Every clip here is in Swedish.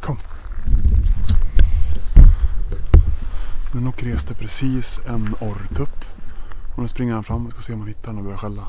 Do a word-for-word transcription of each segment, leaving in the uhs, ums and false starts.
Kom. Nu nog reste precis en orrtupp. Och nu springer han fram och ska se om man hittar den och börjar skälla.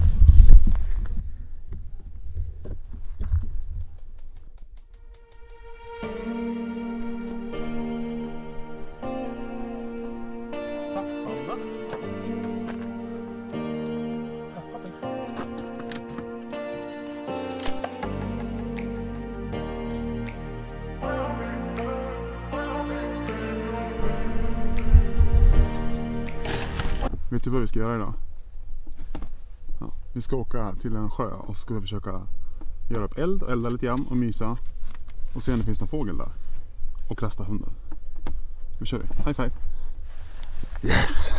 Vet du vad vi ska göra idag? Ja, vi ska åka till en sjö och så ska vi försöka göra upp eld och elda lite grann och mysa. Och se om det finns någon fågel där. Och rasta hunden. Nu kör vi. High five. Yes!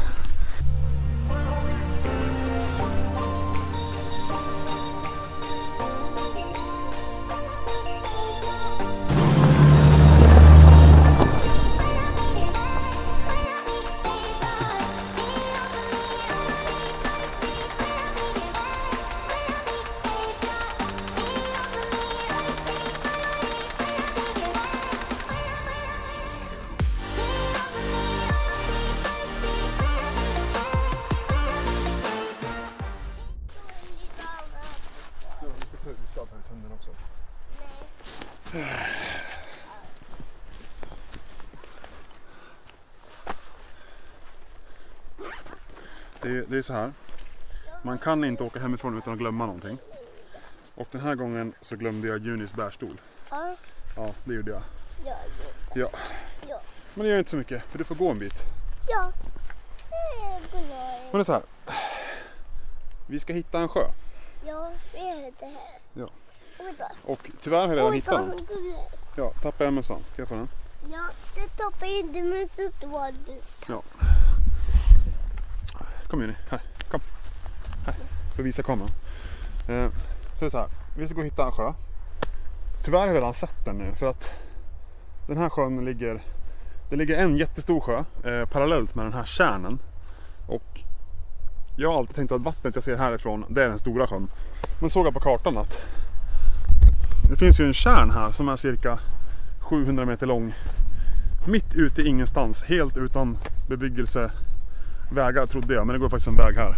Det är, det är så här. Man kan inte åka hemifrån utan att glömma någonting. Och den här gången så glömde jag Junis bärstol. Ja. Ja, det gjorde jag. Ja. Ja. Ja. Men det gör inte så mycket, för du får gå en bit. Ja. Men det är så här. Vi ska hitta en sjö. Ja, vi är det här. Ja. Och tyvärr har jag redan hittat den. Ja, tappar jag mössan. Ska jag få den? Ja, det tappar jag inte med så var du. Ja. Kom Juni, här, kom. Här, för att visa kameran. Eh, så det är så här, vi ska gå och hitta en sjö. Tyvärr har jag redan sett den nu, för att den här sjön ligger, det ligger en jättestor sjö eh, parallellt med den här kärnen. Och jag har alltid tänkt att vattnet jag ser härifrån, det är den stora sjön. Men såg jag på kartan att det finns ju en kärn här som är cirka sjuhundra meter lång. Mitt ute i ingenstans, helt utan bebyggelse. Vägar trodde jag, men det går faktiskt en väg här.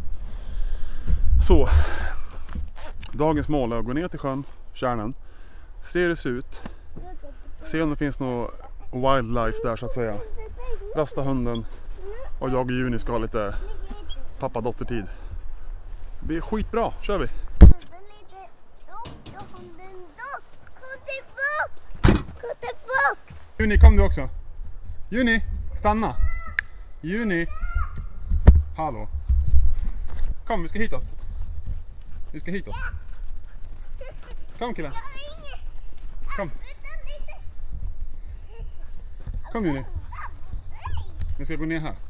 Så dagens mål är att gå ner till sjön, kärnen, se hur det ser ut, se om det finns något wildlife där så att säga, rasta hunden och jag och Juni ska ha lite pappa-dotter-tid. Det blir skitbra, kör vi! Juni, kom du också! Juni, stanna! Juni! Hallå! Kom, vi ska hitåt! Vi ska hitåt! Kom killen! Kom! Kom Juni! Vi ska gå ner här.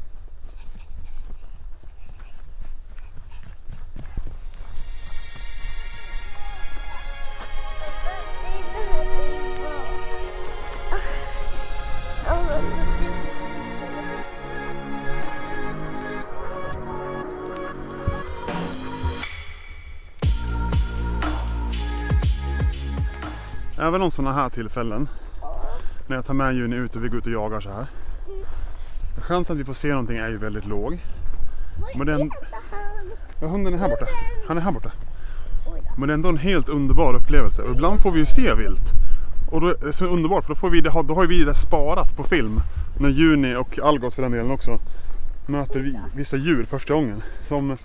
Även om sådana här tillfällen, när jag tar med Juni ut och vi går ut och jagar så här, chansen att vi får se någonting är ju väldigt låg. Men den, ja, hunden är här borta. Han är här borta. Men det är ändå en helt underbar upplevelse. Och ibland får vi ju se vilt. Och då, det som är underbart, för då, får vi det, då har vi det sparat på film. När Juni och Algot för den delen också möter vi, vissa djur första gången. Som,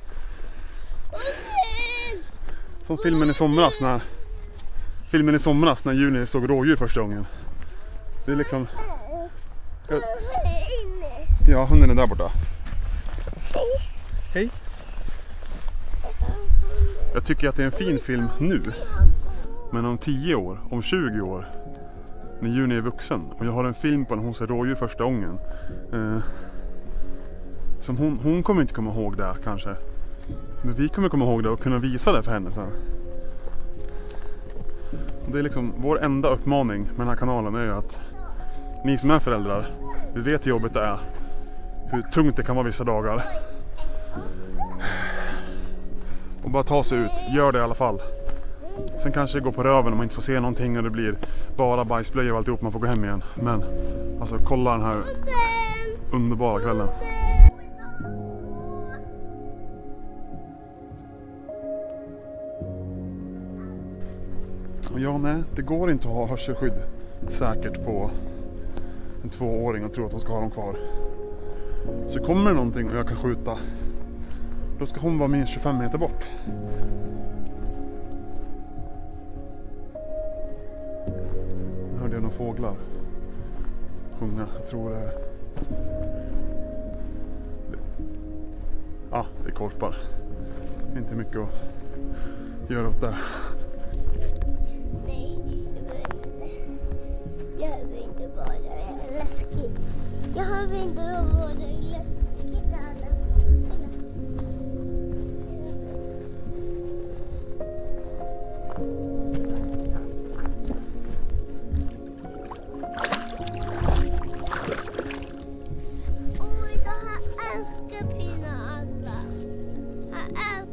som filmen i somras när filmen i somras när Juni såg rådjur första gången. Det är liksom... Ja, hunden är där borta. Hej. Jag tycker att det är en fin film nu. Men om tio år, om tjugo år, när Juni är vuxen och jag har en film på när hon ser rådjur första gången, eh, som hon, hon kommer inte komma ihåg det kanske. Men vi kommer komma ihåg det och kunna visa det för henne sen. Det är liksom vår enda uppmaning med den här kanalen är ju att ni som är föräldrar, vi vet hur jobbigt det är, hur tungt det kan vara vissa dagar. Och bara ta sig ut, gör det i alla fall. Sen kanske det går på röven om man inte får se någonting och det blir bara bajsblöjor och alltihop, man får gå hem igen. Men alltså kolla den här underbara kvällen. Och ja, nej, det går inte att ha hörselskydd säkert på en tvååring och tro att de ska ha dem kvar. Så kommer det någonting och jag kan skjuta, då ska hon vara minst tjugofem meter bort. Nu hörde jag några fåglar sjunga, jag tror det är... Ja, ah, det är korpar. Inte mycket att göra åt det. Jag vill inte vara läskigt. Jag vill inte vara läskigt alla. Oj, det här älskar pina alla. Jag älskar.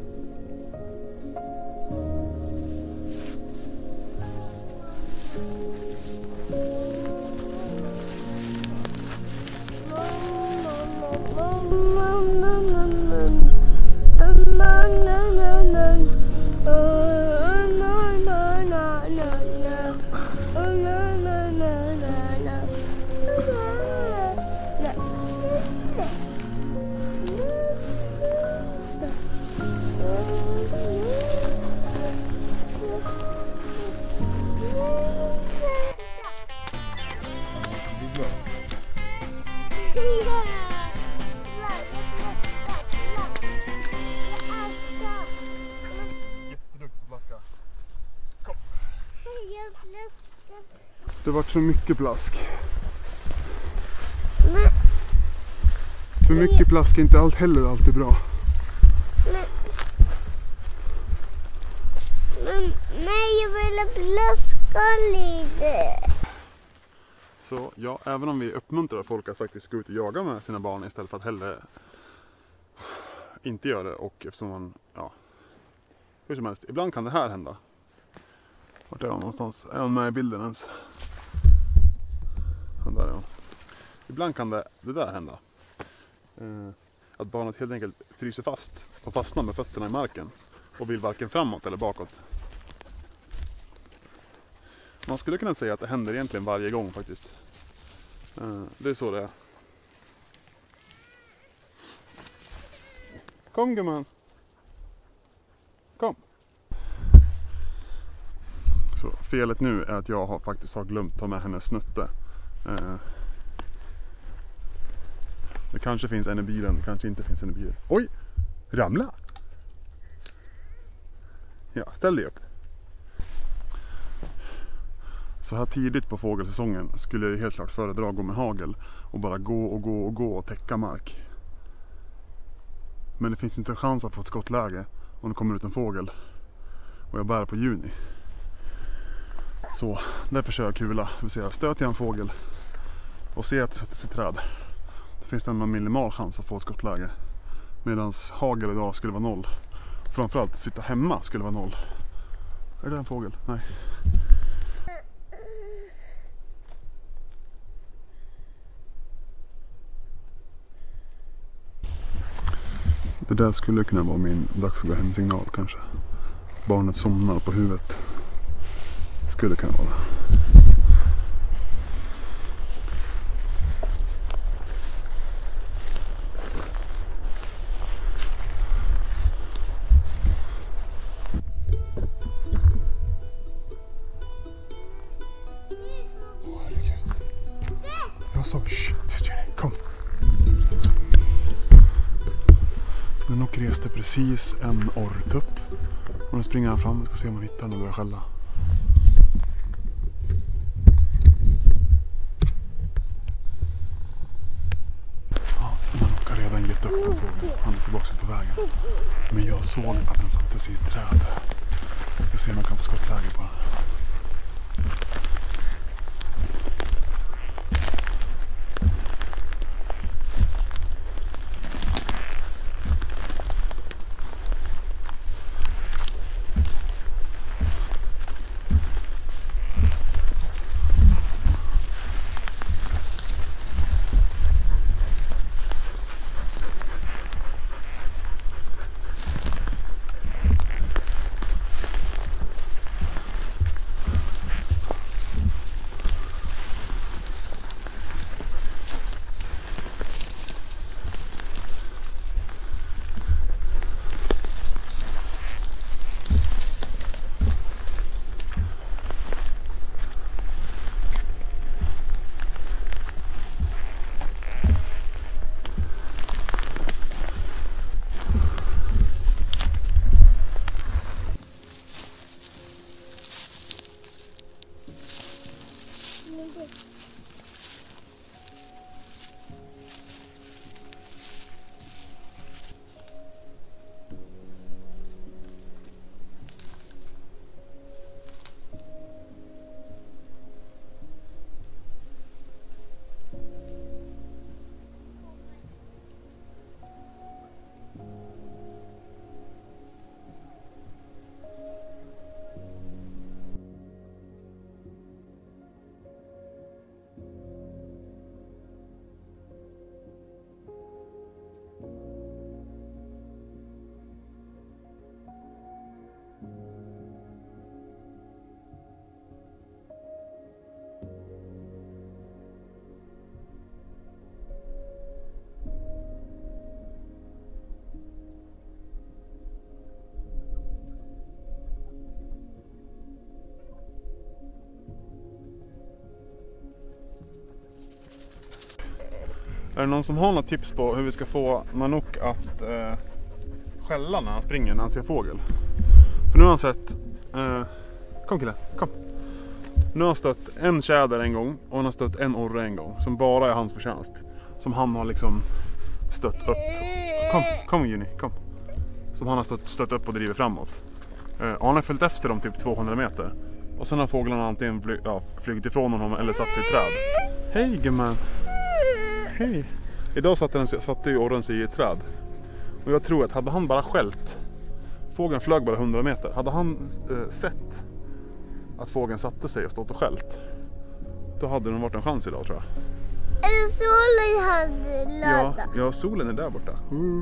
Det var så mycket plask. Men, För mycket plask är inte allt heller alltid bra. men, men nej, jag vill plaska lite. Så ja, även om vi uppmuntrar folk att faktiskt gå ut och jaga med sina barn istället för att hellre inte göra det, och eftersom man, ja, hur som helst, ibland kan det här hända. Vart är hon någonstans? Är hon med i bilden ens? Han där är hon. Ibland kan det, det där hända. Eh, att barnet helt enkelt fryser fast och fastnar med fötterna i marken och vill varken framåt eller bakåt. Man skulle kunna säga att det händer egentligen varje gång faktiskt. Eh, det är så det är. Kom gumman. Kom. Så felet nu är att jag har faktiskt har glömt ta med hennes snutte. Eh, det kanske finns en i bilen, kanske inte finns en i bilen. Oj! Ramla! Ja, ställ dig upp. Så här tidigt på fågelsäsongen skulle jag helt klart föredra att gå med hagel och bara gå och gå och gå och täcka mark. Men det finns inte en chans att få ett skottläge om det kommer ut en fågel och jag bär på juni. Så därför kör jag kula, det vill säga stöter jag en fågel och ser att det sätter sig i träd. Det finns det en minimal chans att få ett skottläge. Medan hagel idag skulle vara noll. Framförallt sitta hemma skulle vara noll. Är det en fågel? Nej. Det där skulle kunna vara min dags att gå hem signal kanske. Barnet somnar på huvudet. Skulle kunna vara. Jag sa, shh, tyst Jenny, kom. Men nog reste precis en orrtupp. Och nu springer han fram och ska se om han hittar den och börjar skälla. Ja, den har redan gett upp den frågan. Han är tillbaka på vägen. Men jag såg att den satte sig i ett träd. Jag ser om man kan få skottläge på den. Är det någon som har något tips på hur vi ska få Nanook att eh, skälla när han springer när han ser fågel? För nu har han sett... Eh, kom kille, kom. Nu har han stött en tjäder en gång och han har stött en orre en gång. Som bara är hans förtjänst. Som han har liksom stött upp. Kom, kom Juni, kom. Som han har stött, stött upp och driver framåt. Eh, och han har följt efter dem typ tvåhundra meter. Och sen har fåglarna antingen fly, ja, flugit ifrån honom eller satt sig i träd. Hej gumman. Hej. Idag satte, den, satte ju orren sig i ett träd. Och jag tror att hade han bara skällt, fågeln flög bara hundra meter. Hade han eh, sett att fågeln satte sig och stått och skällt, då hade den varit en chans idag tror jag. Eller solen hade laddat. Ja, ja, solen är där borta. Mm.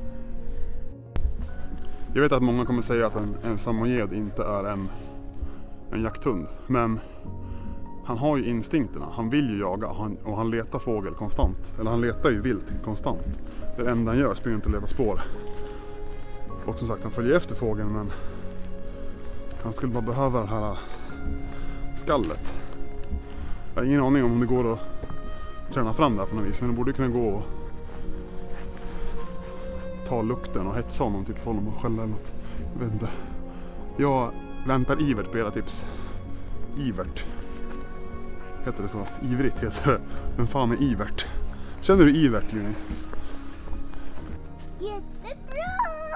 Jag vet att många kommer säga att en, en samojed inte är en, en jakthund. Men han har ju instinkterna. Han vill ju jaga och han, och han letar fågel konstant. Eller han letar ju vilt konstant. Det enda han gör springer inte att leta spår. Och som sagt, han följer efter fågeln, men han skulle bara behöva det här skallet. Jag har ingen aning om det går att träna fram där på något vis, men det borde kunna gå och ta lukten och hetsa honom, typ få honom att skälla eller något. Jag vet inte. Jag väntar ivert på era tips. Ivert. Heter det så? Ivrigt heter det. Men fan är ivert? Känner du ivert, Juni? Jättebra!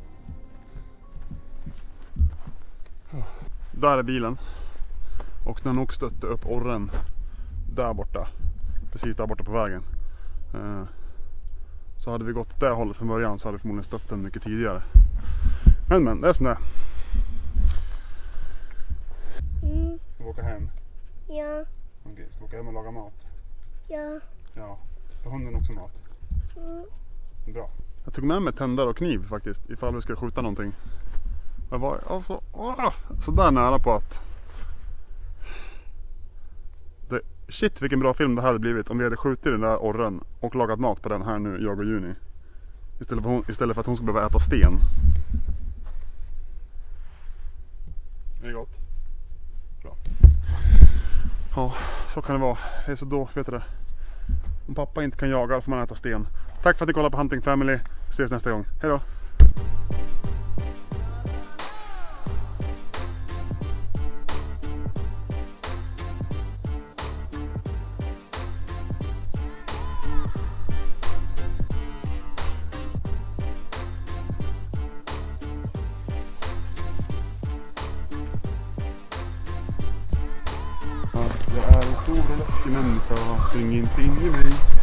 Där är bilen. Och när nog stötte upp orren där borta, precis där borta på vägen, eh, så hade vi gått det hållet från början så hade vi förmodligen stött den mycket tidigare. Men men, det är som det är. Mm. Ska vi åka hem? Ja. Okej, ska vi åka hem och laga mat? Ja. Ja, får hunden också mat? Mm. Bra. Jag tog med mig tändare och kniv faktiskt, ifall vi ska skjuta någonting. Jag var alltså åh, så där nära på att det, shit vilken bra film det hade blivit om vi hade skjutit den där orren och lagat mat på den här nu, jag och Juni. Istället för, hon, istället för att hon skulle behöva äta sten. Är det gott? Bra. Ja, så kan det vara. Det är så då, vet du det. Om pappa inte kan jaga då får man äta sten. Tack för att ni kollar på Hunting Family. Ses nästa gång. Hej då! Jag är en stor och läskig människa, spring inte in i mig.